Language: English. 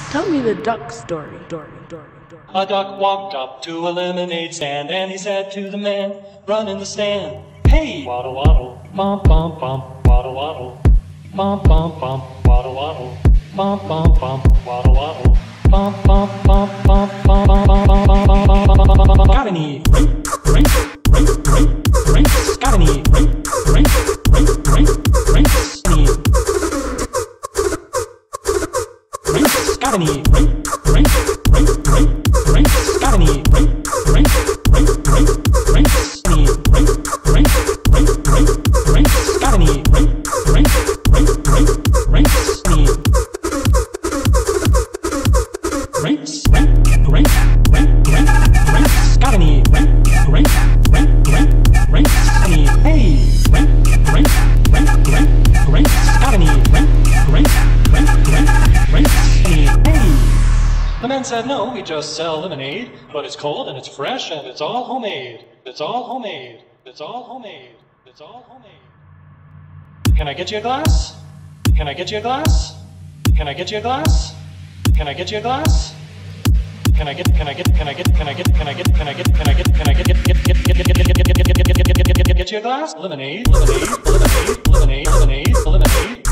Tell me the duck story. A duck walked up to a lemonade stand, and he said to the man, run in the stand, hey! Waddle waddle, bum bum bum, waddle waddle, bum bum bum, waddle waddle, bum bum bum, waddle waddle, bum bum bum bum bum bum bum bum bum bum. Got any? Got any? Got any? The man said, no, we just sell lemonade, but it's cold and it's fresh and it's all homemade. It's all homemade. It's all homemade. It's all homemade. Can I get you a glass? Can I get you a glass? Can I get you a glass? Can I get you a glass? Can I get you a glass? Lemonade, lemonade, lemonade, lemonade, lemonade, lemonade.